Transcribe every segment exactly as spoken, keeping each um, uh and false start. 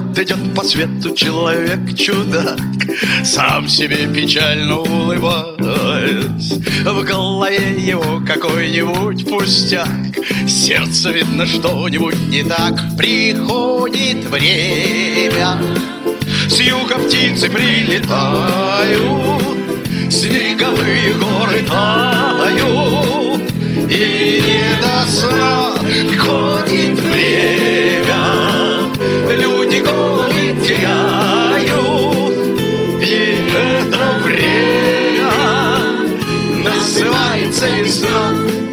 Вот идет по свету человек-чудак, сам себе печально улыбаясь. В голове его какой-нибудь пустяк, сердце видно что-нибудь не так. Приходит время, с юга птицы прилетают, снеговые горы тают, и не до сна приходит время, люди головы теряют, и это время называется весна.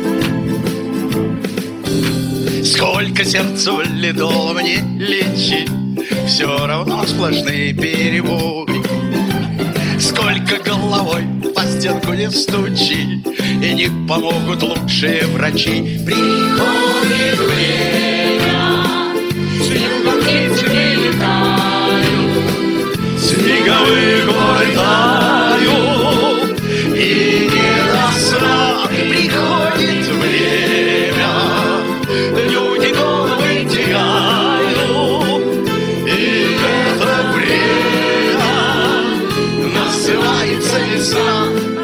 Сколько сердца влетело мне лечить, все равно сплошные перебои. Сколько головой по стенку не стучи, и не помогут лучшие врачи. Приходит время, с юга птицы прилетают, снеговые горы тают, и не до сна приходит время, люди головы теряют, и это время называется весна.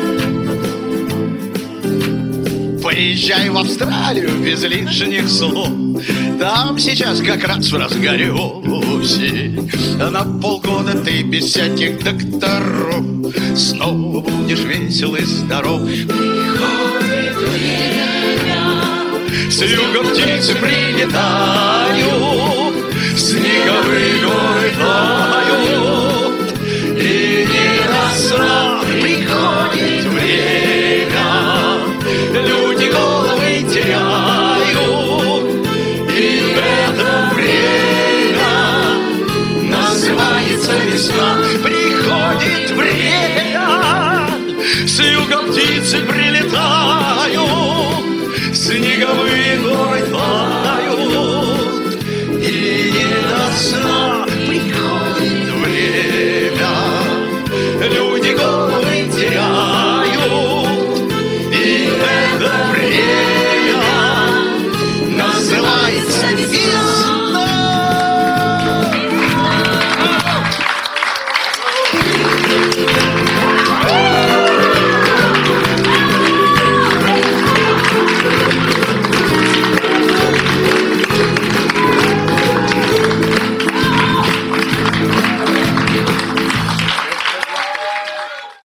Поезжай в Австралию без лишних слов, там сейчас как раз в разгаре осень. На полгода ты без всяких докторов снова будешь весел и здоров. Приходит время, с юга птицы прилетают, снеговые